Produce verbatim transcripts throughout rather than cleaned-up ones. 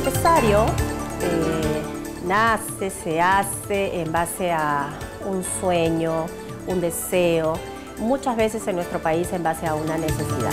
empresario eh, nace, se hace en base a un sueño, un deseo, muchas veces en nuestro país en base a una necesidad.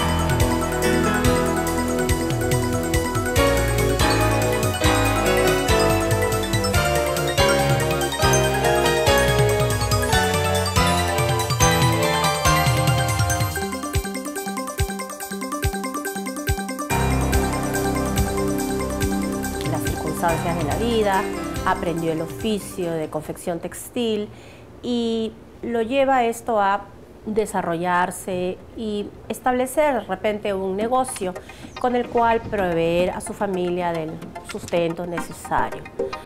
De la vida, aprendió el oficio de confección textil y lo lleva esto a desarrollarse y establecer de repente un negocio con el cual proveer a su familia del sustento necesario.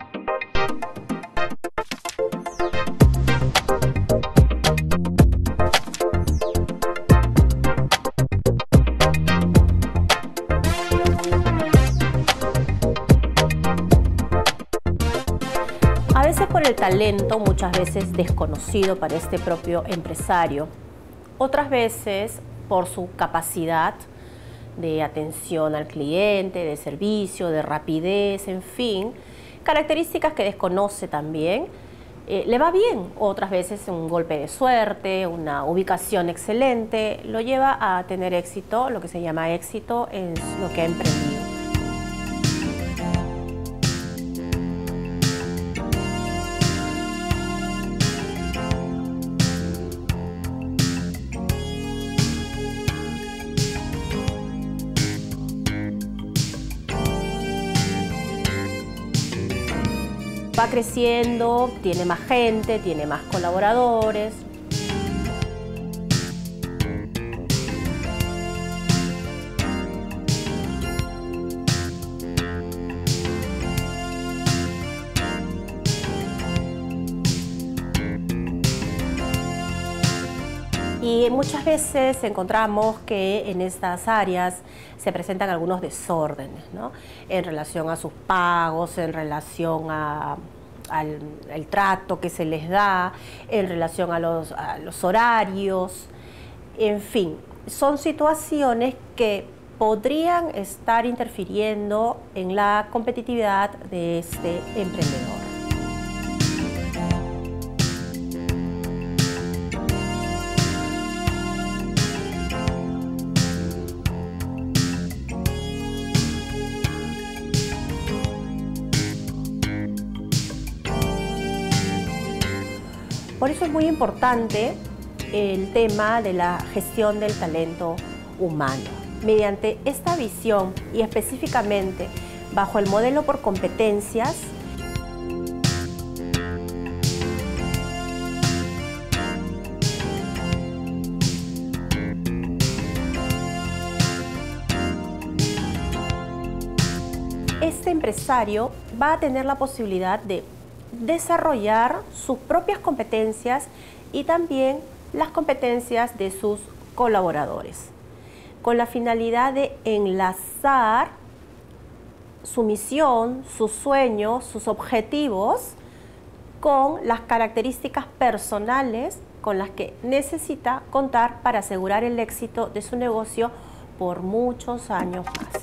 A veces por el talento, muchas veces desconocido para este propio empresario, otras veces por su capacidad de atención al cliente, de servicio, de rapidez, en fin, características que desconoce también, eh, le va bien. Otras veces un golpe de suerte, una ubicación excelente, lo lleva a tener éxito, lo que se llama éxito en lo que ha emprendido. Va creciendo, tiene más gente, tiene más colaboradores. Y muchas veces encontramos que en estas áreas se presentan algunos desórdenes, ¿no? En relación a sus pagos, en relación a, al el trato que se les da, en relación a los, a los horarios, en fin, son situaciones que podrían estar interfiriendo en la competitividad de este emprendedor. Por eso es muy importante el tema de la gestión del talento humano. Mediante esta visión y específicamente bajo el modelo por competencias, este empresario va a tener la posibilidad de desarrollar sus propias competencias y también las competencias de sus colaboradores, con la finalidad de enlazar su misión, sus sueños, sus objetivos con las características personales con las que necesita contar para asegurar el éxito de su negocio por muchos años más.